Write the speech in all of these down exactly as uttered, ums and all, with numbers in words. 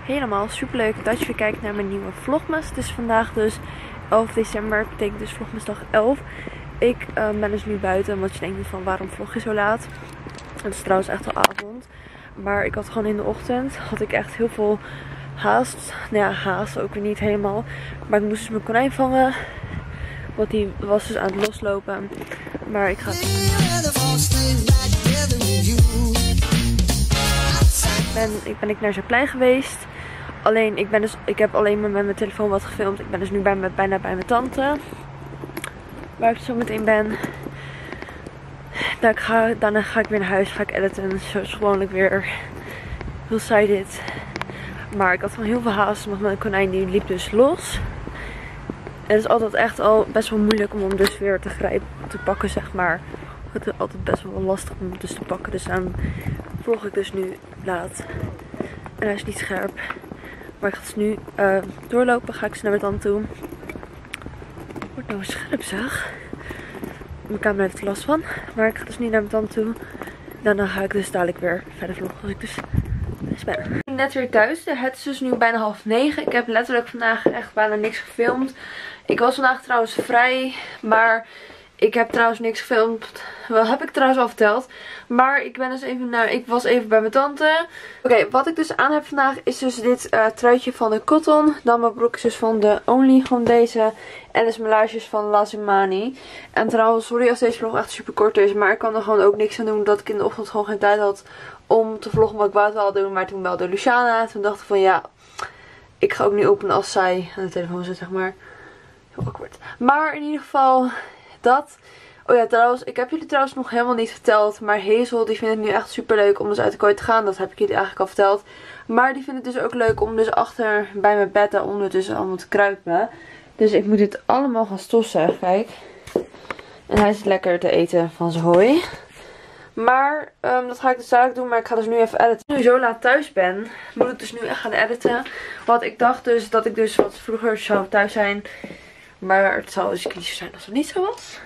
helemaal super leuk dat je weer kijkt naar mijn nieuwe vlogmas. Het is vandaag dus elf december, dat betekent dus vlogmasdag elf. Ik uh, ben dus nu buiten, want je denkt van waarom vlog je zo laat? Het is trouwens echt al avond. Maar ik had gewoon in de ochtend, had ik echt heel veel haast. Nou ja, haast ook weer niet helemaal. Maar ik moest dus mijn konijn vangen. Want die was dus aan het loslopen. Maar ik ga... Ben, ik ben ik naar Zuidplein geweest. Alleen, ik, ben dus, ik heb alleen maar met mijn telefoon wat gefilmd. Ik ben dus nu bij me, bijna bij mijn tante. Waar ik zo meteen ben. Dan ga, daarna ga ik weer naar huis. Ga ik editen. Zoals gewoonlijk weer. Heel saai dit. Maar ik had gewoon heel veel haast. Want mijn konijn die liep dus los. En het is altijd echt al best wel moeilijk om hem dus weer te grijpen. Te pakken zeg maar. Het is altijd best wel lastig om hem dus te pakken. Dus dan vlog ik dus nu laat. En hij is niet scherp. Maar ik ga dus nu uh, doorlopen. Ga ik zo naar mijn tante toe. Wordt nou scherp zeg. Mijn camera heeft er last van. Maar ik ga dus nu naar mijn tante toe. Daarna ga ik dus dadelijk weer verder vloggen. Als ik dus thuis ben. Ik ben net weer thuis. Het is dus nu bijna half negen. Ik heb letterlijk vandaag echt bijna niks gefilmd. Ik was vandaag trouwens vrij. Maar ik heb trouwens niks gefilmd. Wel heb ik trouwens al verteld. Maar ik ben dus even naar. Ik was even bij mijn tante. Oké, okay, wat ik dus aan heb vandaag is dus dit uh, truitje van de Cotton. Dan mijn broekjes van de Only. Gewoon deze. En dus mijn laarsjes van Lazimani. En trouwens, sorry als deze vlog echt super kort is. Maar ik kan er gewoon ook niks aan doen. Dat ik in de ochtend gewoon geen tijd had om te vloggen wat ik wou wil doen. Maar toen belde Luciana. Toen dacht ik van ja. Ik ga ook niet openen als zij aan de telefoon zit, zeg maar. Heel awkward. Maar in ieder geval. Dat. Oh ja, trouwens, ik heb jullie trouwens nog helemaal niet verteld. Maar Hazel, die vindt het nu echt super leuk om dus uit de kooi te gaan. Dat heb ik jullie eigenlijk al verteld. Maar die vindt het dus ook leuk om dus achter bij mijn bed daaronder dus allemaal te kruipen. Dus ik moet dit allemaal gaan stofzuigen, kijk. En hij is lekker te eten van zijn hooi. Maar um, dat ga ik dus dadelijk doen. Maar ik ga dus nu even editen. Als ik nu zo laat thuis ben, moet ik dus nu echt gaan editen. Want ik dacht dus dat ik dus wat vroeger zou thuis zijn. Maar het zou dus kritisch zijn als het niet zo was.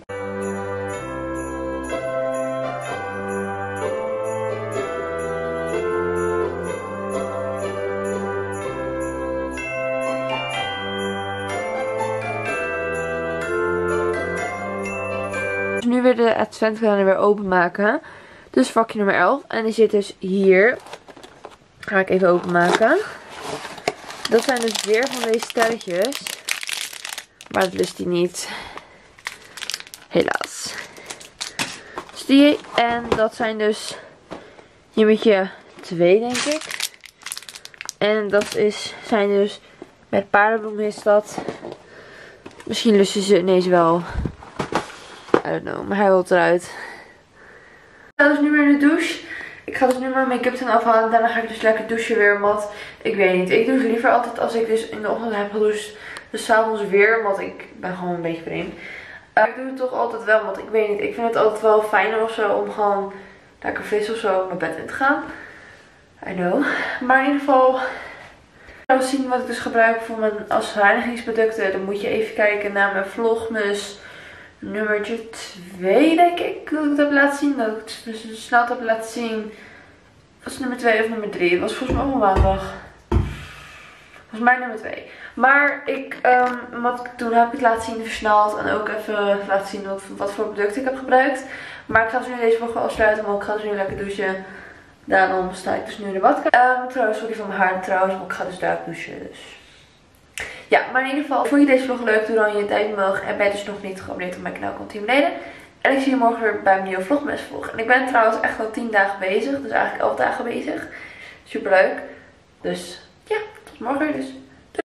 Dus nu weer de adventkalender weer openmaken. Dus vakje nummer elf. En die zit dus hier. Ga ik even openmaken. Dat zijn dus weer van deze sterretjes. Maar dat lust hij niet. Helaas. Dus die. En dat zijn dus nummertje twee, denk ik. En dat is, zijn dus met paardenbloem is dat. Misschien lusten ze ineens wel. I don't know. Maar hij wil eruit. Ik ga dus nu weer in de douche. Ik ga dus nu mijn make-up ten afhalen. Daarna ga ik dus lekker douchen weer. Want ik weet niet. Ik douche liever altijd als ik dus in de ochtend heb gedoucht. Dus 's avonds weer, want ik ben gewoon een beetje vreemd. Uh, ik doe het toch altijd wel, want ik weet niet. Ik vind het altijd wel fijner of zo om gewoon lekker fris of zo mijn bed in te gaan. I know. Maar in ieder geval. Ik ga zien wat ik dus gebruik voor mijn als reinigingsproducten. Dan moet je even kijken naar mijn vlogmas nummertje twee, denk ik. Dat ik het heb laten zien. Dat ik het dus snel heb laten zien. Was het nummer twee of nummer drie? Het was volgens mij ook wel maandag. Volgens mij nummer twee. Maar ik, um, wat ik toen heb ik het laten zien versneld. En ook even laten zien wat, wat voor producten ik heb gebruikt. Maar ik ga dus nu deze vlog afsluiten. Want ik ga dus nu lekker douchen. Daarom sta ik dus nu in de badkamer. Um, trouwens, sorry van mijn haar trouwens. Maar ik ga dus daar douchen. Dus. Ja, maar in ieder geval. Vond je deze vlog leuk? Doe dan je duimpje omhoog. En ben je dus nog niet geabonneerd op mijn kanaal. Komt hier beneden. En ik zie je morgen weer bij mijn nieuwe vlogmas vlog. En ik ben trouwens echt al tien dagen bezig. Dus eigenlijk elf dagen bezig. Super leuk. Dus ja, tot morgen dus.